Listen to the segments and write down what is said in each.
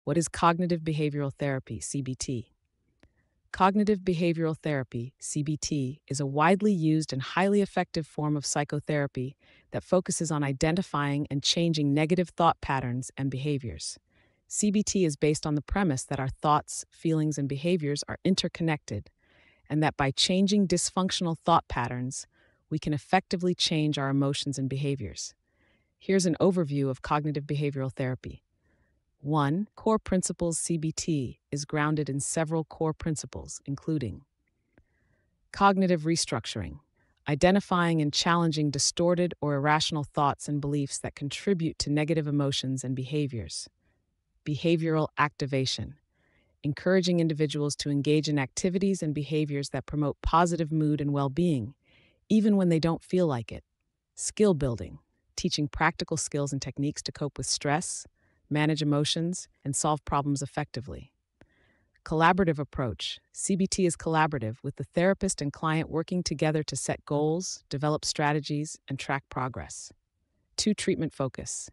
What is cognitive behavioral therapy, CBT? Cognitive behavioral therapy, CBT, is a widely used and highly effective form of psychotherapy that focuses on identifying and changing negative thought patterns and behaviors. CBT is based on the premise that our thoughts, feelings, and behaviors are interconnected, and that by changing dysfunctional thought patterns, we can effectively change our emotions and behaviors. Here's an overview of cognitive behavioral therapy. 1. Core Principles. CBT is grounded in several core principles, including cognitive restructuring, identifying and challenging distorted or irrational thoughts and beliefs that contribute to negative emotions and behaviors; behavioral activation, encouraging individuals to engage in activities and behaviors that promote positive mood and well being, even when they don't feel like it; skill building, teaching practical skills and techniques to cope with stress, manage emotions, and solve problems effectively. Collaborative approach. CBT is collaborative, with the therapist and client working together to set goals, develop strategies, and track progress. 2. Treatment focus.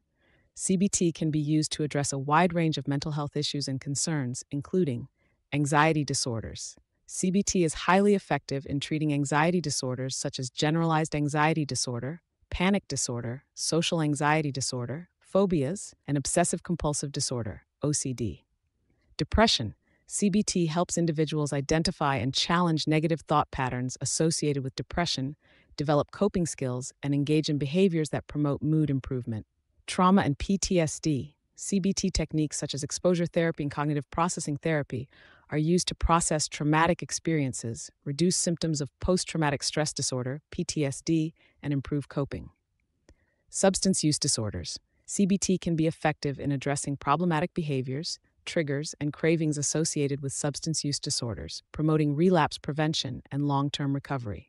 CBT can be used to address a wide range of mental health issues and concerns, including anxiety disorders. CBT is highly effective in treating anxiety disorders such as generalized anxiety disorder, panic disorder, social anxiety disorder, phobias, and obsessive compulsive disorder, OCD. Depression. CBT helps individuals identify and challenge negative thought patterns associated with depression, develop coping skills, and engage in behaviors that promote mood improvement. Trauma and PTSD. CBT techniques such as exposure therapy and cognitive processing therapy are used to process traumatic experiences, reduce symptoms of post-traumatic stress disorder, PTSD, and improve coping. Substance use disorders. CBT can be effective in addressing problematic behaviors, triggers, and cravings associated with substance use disorders, promoting relapse prevention and long-term recovery.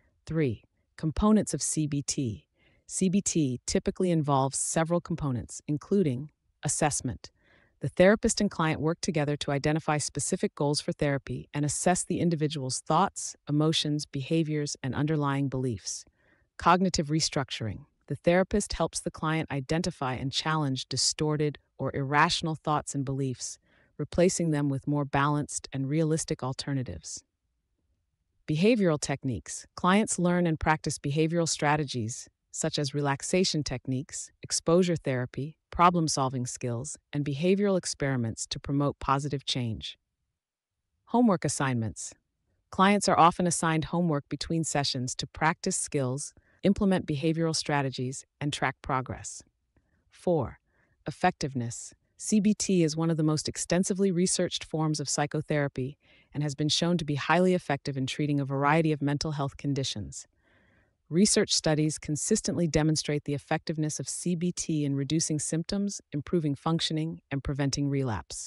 3. Components of CBT. CBT typically involves several components, including assessment. The therapist and client work together to identify specific goals for therapy and assess the individual's thoughts, emotions, behaviors, and underlying beliefs. Cognitive restructuring. The therapist helps the client identify and challenge distorted or irrational thoughts and beliefs, replacing them with more balanced and realistic alternatives. Behavioral techniques. Clients learn and practice behavioral strategies such as relaxation techniques, exposure therapy, problem-solving skills, and behavioral experiments to promote positive change. Homework assignments. Clients are often assigned homework between sessions to practice skills, implement behavioral strategies, and track progress. 4. Effectiveness. CBT is one of the most extensively researched forms of psychotherapy and has been shown to be highly effective in treating a variety of mental health conditions. Research studies consistently demonstrate the effectiveness of CBT in reducing symptoms, improving functioning, and preventing relapse.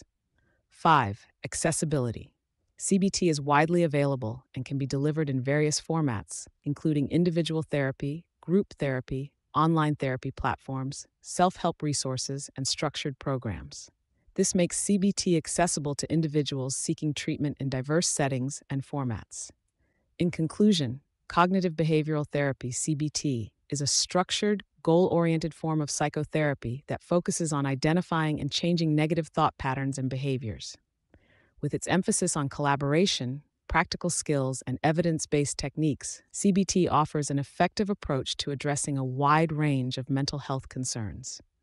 5. Accessibility. CBT is widely available and can be delivered in various formats, including individual therapy, group therapy, online therapy platforms, self-help resources, and structured programs. This makes CBT accessible to individuals seeking treatment in diverse settings and formats. In conclusion, cognitive behavioral therapy, CBT, is a structured, goal-oriented form of psychotherapy that focuses on identifying and changing negative thought patterns and behaviors. With its emphasis on collaboration, practical skills, and evidence-based techniques, CBT offers an effective approach to addressing a wide range of mental health concerns.